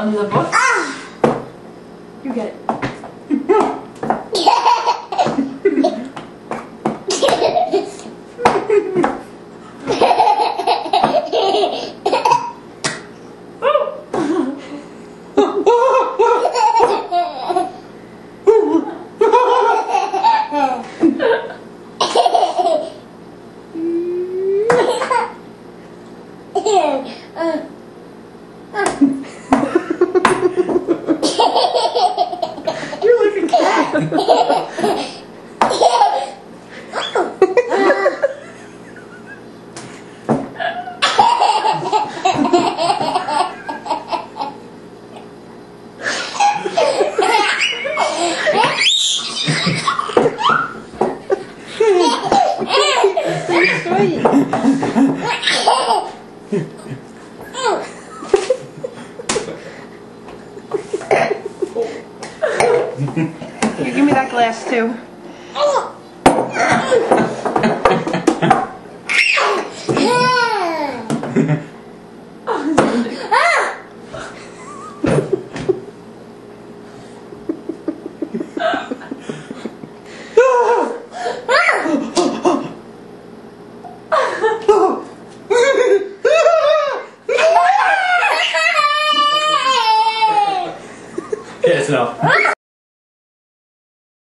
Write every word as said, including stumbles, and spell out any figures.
Under the book? Ah! You get it. You're like a cat. Here, give me that glass too. Oh!